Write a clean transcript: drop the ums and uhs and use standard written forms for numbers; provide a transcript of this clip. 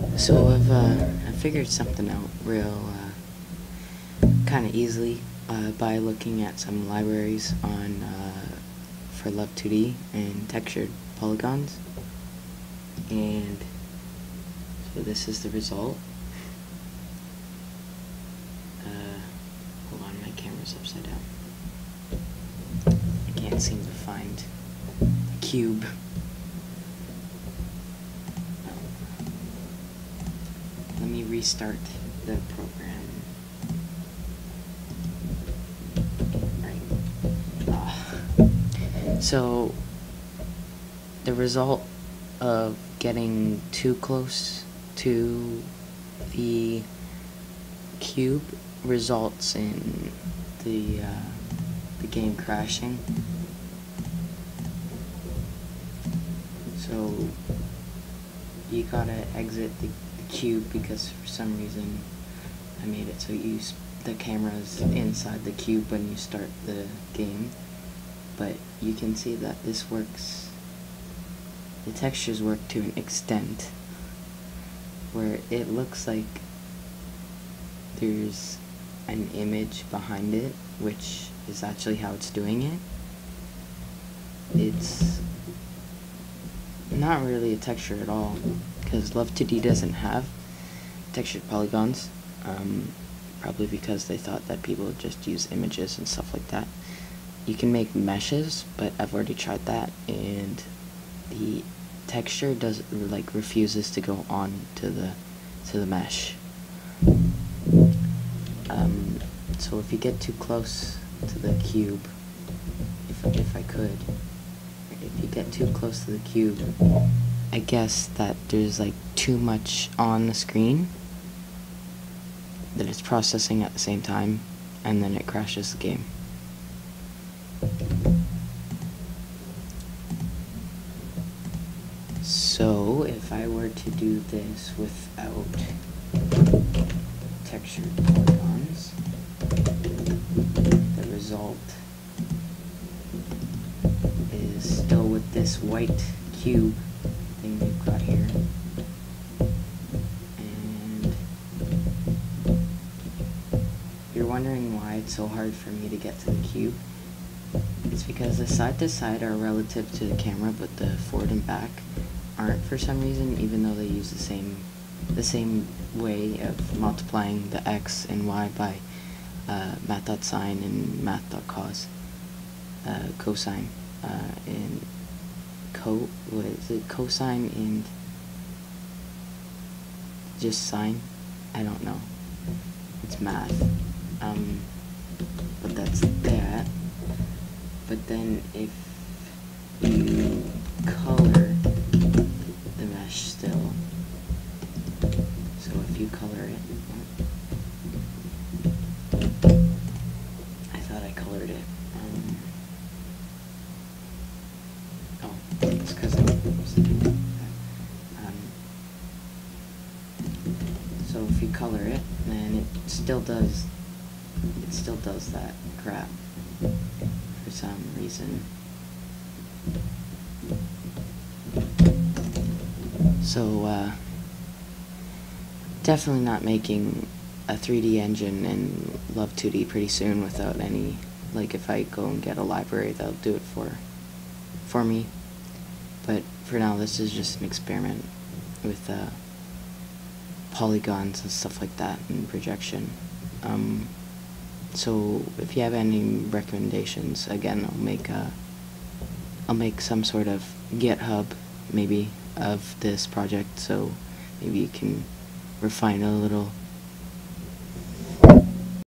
So I figured something out real kind of easily by looking at some libraries on for Love2D and textured polygons, and so this is the result. Hold on, my camera's upside down. I can't seem to find the cube. Let me restart the program. Right. So the result of getting too close to the cube results in the game crashing. So you gotta exit the cube, because for some reason I made it so the camera's inside the cube when you start the game. But you can see that this works. The textures work to an extent where it looks like there's an image behind it, which is actually how it's doing it. It's not really a texture at all, because Love2D doesn't have textured polygons, probably because they thought that people would just use images and stuff like that. You can make meshes, but I've already tried that, and the texture refuses to go on to the mesh. So if you get too close to the cube, if you get too close to the cube, I guess that there's like too much on the screen that it's processing at the same time, and then it crashes the game. So if I were to do this without textured polygons, the result is still with this white cube thing we've got here. And you're wondering why it's so hard for me to get to the cube. It's because the side to side are relative to the camera, but the forward and back aren't for some reason, even though they use the same way of multiplying the x and y by math.sine and math.cos, cosine, and what is it, cosine and just sine? I don't know. It's math. But that's that. But then if you color the mesh still, so if you color it, I thought I colored it. Oh, it's because I was thinking that. So if you color it, then it still does that crap for some reason. So definitely not making a 3D engine in Love2D pretty soon without any, like, if I go and get a library that'll do it for me. But for now, this is just an experiment with polygons and stuff like that and projection. So if you have any recommendations, again, I'll make some sort of GitHub maybe of this project, so maybe you can refine it a little